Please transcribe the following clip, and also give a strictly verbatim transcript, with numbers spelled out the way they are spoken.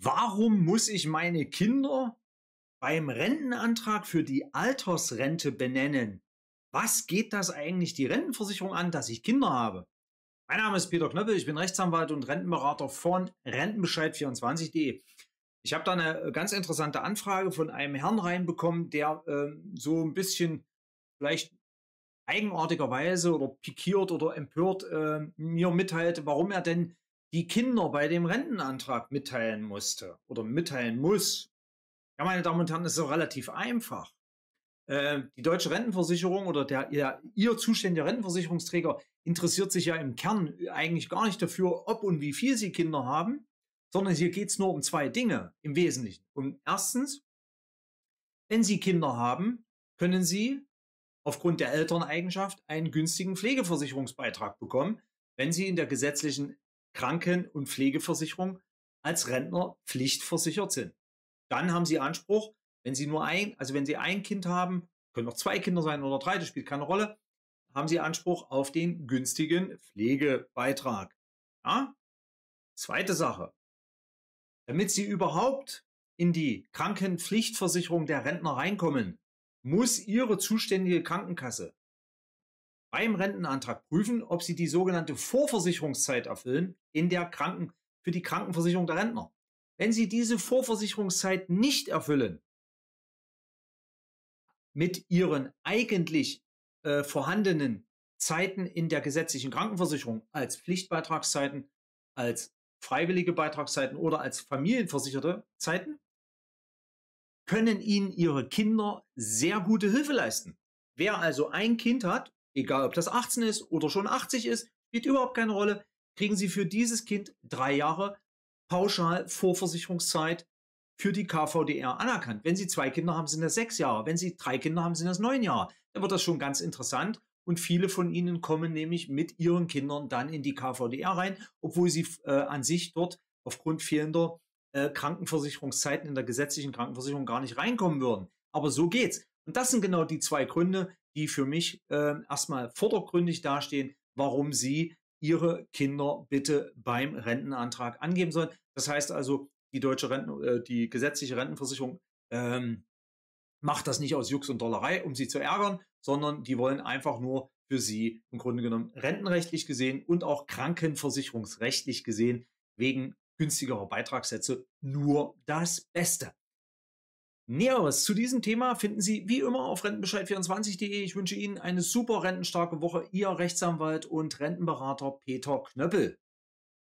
Warum muss ich meine Kinder beim Rentenantrag für die Altersrente benennen? Was geht das eigentlich die Rentenversicherung an, dass ich Kinder habe? Mein Name ist Peter Knöppel, ich bin Rechtsanwalt und Rentenberater von Rentenbescheid vierundzwanzig punkt de. Ich habe da eine ganz interessante Anfrage von einem Herrn reinbekommen, der äh, so ein bisschen vielleicht eigenartigerweise oder pikiert oder empört äh, mir mitteilte, warum er denn die Kinder bei dem Rentenantrag mitteilen musste oder mitteilen muss. Ja, meine Damen und Herren, das ist so relativ einfach. Äh, die deutsche Rentenversicherung oder der, der ihr zuständiger Rentenversicherungsträger interessiert sich ja im Kern eigentlich gar nicht dafür, ob und wie viel sie Kinder haben, sondern hier geht es nur um zwei Dinge im Wesentlichen. Um erstens, wenn Sie Kinder haben, können Sie aufgrund der Elterneigenschaft einen günstigen Pflegeversicherungsbeitrag bekommen, wenn Sie in der gesetzlichen Kranken- und Pflegeversicherung als Rentner pflichtversichert sind. Dann haben Sie Anspruch, wenn Sie nur ein, also wenn Sie ein Kind haben, können auch zwei Kinder sein oder drei, das spielt keine Rolle, haben Sie Anspruch auf den günstigen Pflegebeitrag. Ja? Zweite Sache. Damit Sie überhaupt in die Krankenpflichtversicherung der Rentner reinkommen, muss Ihre zuständige Krankenkasse beim Rentenantrag prüfen, ob Sie die sogenannte Vorversicherungszeit erfüllen in der Kranken, für die Krankenversicherung der Rentner. Wenn Sie diese Vorversicherungszeit nicht erfüllen, mit Ihren eigentlich äh, vorhandenen Zeiten in der gesetzlichen Krankenversicherung als Pflichtbeitragszeiten, als freiwillige Beitragszeiten oder als familienversicherte Zeiten, können Ihnen Ihre Kinder sehr gute Hilfe leisten. Wer also ein Kind hat, egal ob das achtzehn ist oder schon achtzig ist, spielt überhaupt keine Rolle, kriegen Sie für dieses Kind drei Jahre pauschal Vorversicherungszeit für die K V D R anerkannt. Wenn Sie zwei Kinder haben, sind das sechs Jahre. Wenn Sie drei Kinder haben, sind das neun Jahre. Dann wird das schon ganz interessant. Und viele von Ihnen kommen nämlich mit ihren Kindern dann in die K V D R rein, obwohl sie äh, an sich dort aufgrund fehlender äh, Krankenversicherungszeiten in der gesetzlichen Krankenversicherung gar nicht reinkommen würden. Aber so geht's. Und das sind genau die zwei Gründe, die für mich äh, erstmal vordergründig dastehen, warum Sie Ihre Kinder bitte beim Rentenantrag angeben sollen. Das heißt also, die deutsche Renten, äh, die gesetzliche Rentenversicherung ähm, macht das nicht aus Jux und Dollerei, um Sie zu ärgern, sondern die wollen einfach nur für Sie im Grunde genommen rentenrechtlich gesehen und auch krankenversicherungsrechtlich gesehen wegen günstigerer Beitragssätze nur das Beste. Näheres zu diesem Thema finden Sie wie immer auf Rentenbescheid vierundzwanzig punkt de. Ich wünsche Ihnen eine super rentenstarke Woche. Ihr Rechtsanwalt und Rentenberater Peter Knöppel.